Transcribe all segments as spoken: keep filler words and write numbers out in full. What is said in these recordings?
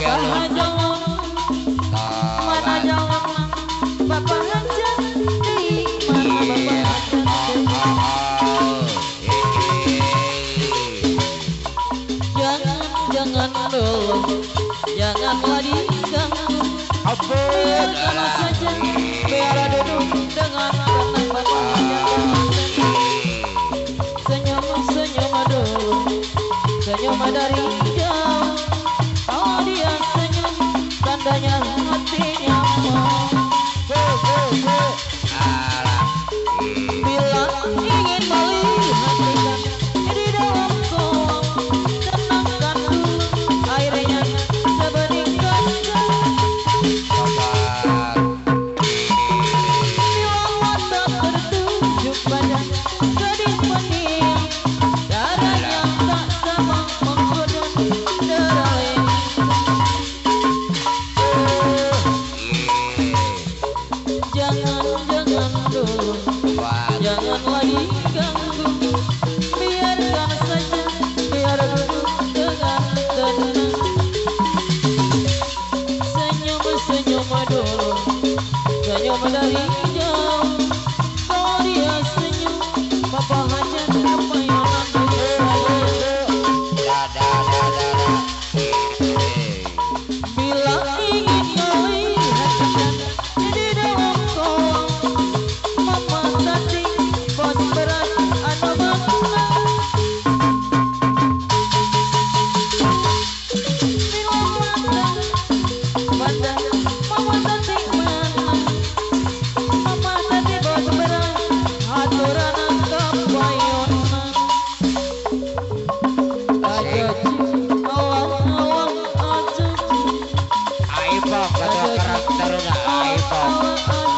Saha jawab mana jawab Bapak aja deui mana Bapak jangan jangan dulu janganlah diganggu biarkan saja biar duduk dengan tenang Bapak aja senyum senyum dulu senyum dari jauh kalau dia senyum tandanya hatinya mau bila ingin melihat di dalam kolam tenangkan dulu airnya sebening kaca bila mata tertuju pada gadis pendiam darahnya tak sama menggodam darah jangan jangan dulu janganlah diganggu biarkan saja biar duduk dengan tenang senyum senyum dulu senyum dari jauh kalau dia senyum Papa hanya apa yang bila ingin melihat di dalam kolam Mama tadi bos berat atau makna bila mata pada Mama tadi mana Mama tadi bos berat aturan kapayona aja Allah Allah aja Aipok kata karakterna Aipok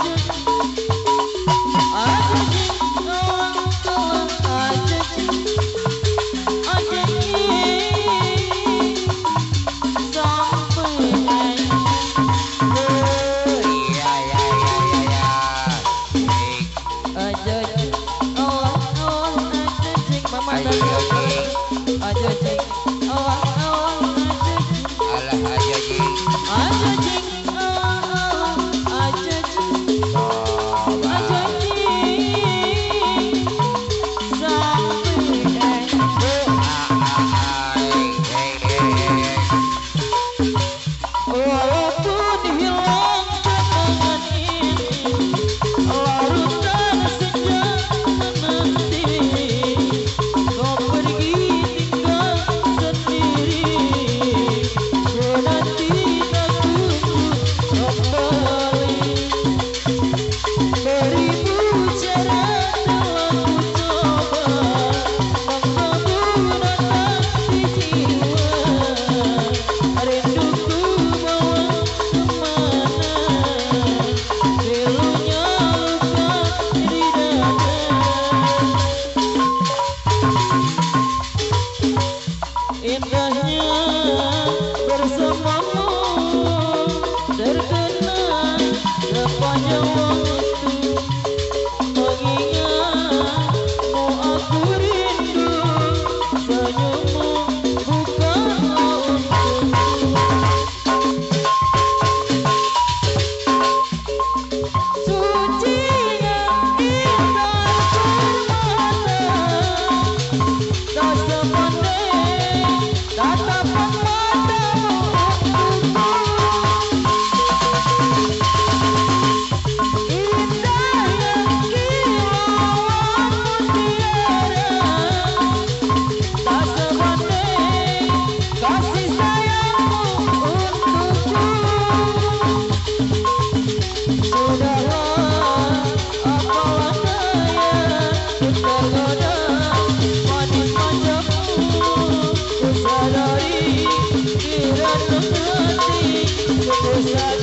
indahnya bersamamu terkenang sepanjang waktu mengingatmu aku rindu senyummu bukanlah untukku sucinya indah permata tak sepandai tatapan matamu untukku indahnya kilauan mutiara tak sepandai kasih sayangmu untukku sudahlah apalah daya ku tergoda manis macammu ku sadari di dalam hati ku sadari